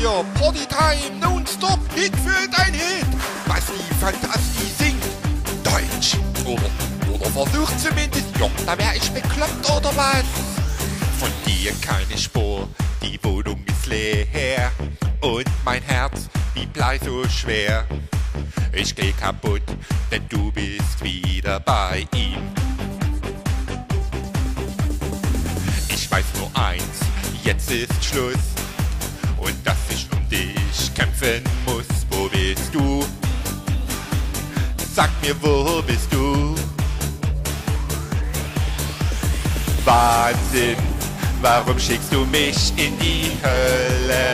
hier, Partytime, nonstop, Hit für dein Hit. Was die Fantasie singt, Deutsch. Oder versucht zumindest, ja, da wär ich bekloppt oder was? Von dir keine Spur, die Wohnung ist leer. Und mein Herz, wie Blei so schwer. Ich geh kaputt, denn du bist wieder bei ihm. Ich weiß nur eins, jetzt ist Schluss. Und dass ich um dich kämpfen muss. Wo bist du? Sag mir, wo bist du? Wahnsinn, warum schickst du mich in die Hölle?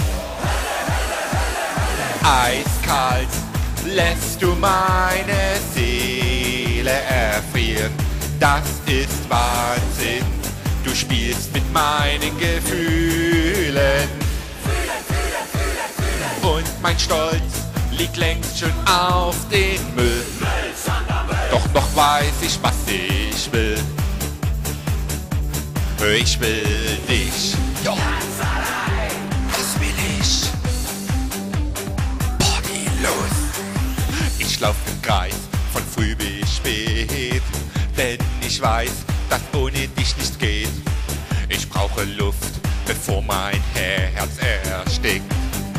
Eiskalt lässt du meine Seele erfrieren. Das ist Wahnsinn, du spielst mit meinen Gefühlen. Und mein Stolz liegt längst schon auf den Müll. Doch noch weiß ich, was ich will. Ich will dich. Ja. Das will ich. Party los. Ich lauf im Kreis von früh bis spät, denn ich weiß, dass ohne dich nicht geht. Ich brauche Luft, bevor mein Herz erstickt.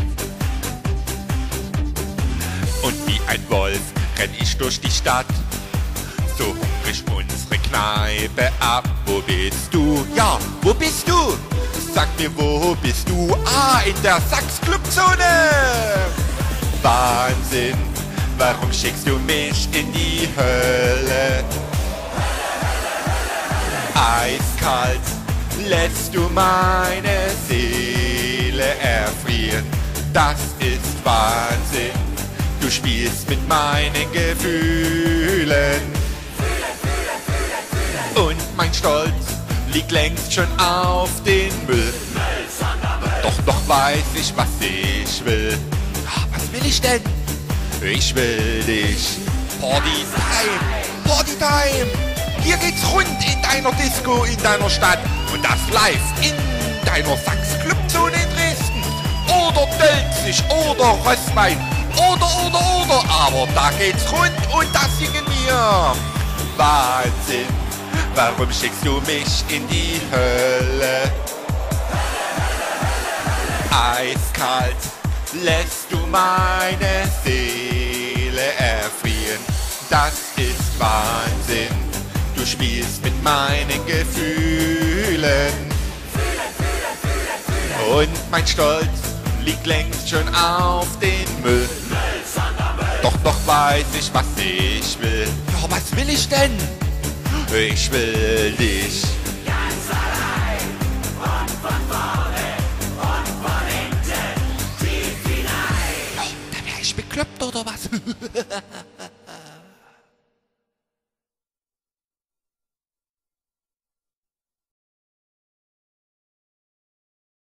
Und wie ein Wolf renn ich durch die Stadt, so hungrig unsere Kneipe ab. Wo bist du? Ja, wo bist du? Sag mir, wo bist du? Ah, in der Sachs-Clubzone! Wahnsinn, warum schickst du mich in die Hölle? Eiskalt lässt du meine Seele erfrieren. Das ist Wahnsinn, du spielst mit meinen Gefühlen. Und mein Stolz liegt längst schon auf den Müll. Doch weiß ich, was ich will. Was will ich denn? Ich will dich. Partytime, Partytime. Hier geht's rund in deiner Disco, in deiner Stadt. Und das live in deiner Sachs-Clubzone in Dresden. Oder Dölzig, oder Röstwein. Oder. Aber da geht's rund und das singen wir. Wahnsinn, warum schickst du mich in die Hölle? Eiskalt lässt du meine Seele erfrieren. Das ist Wahnsinn, du spielst mit meinen Gefühlen. Und mein Stolz liegt längst schon auf den Müll. Doch weiß ich, was ich will. Ja, was will ich denn? Ich will dich.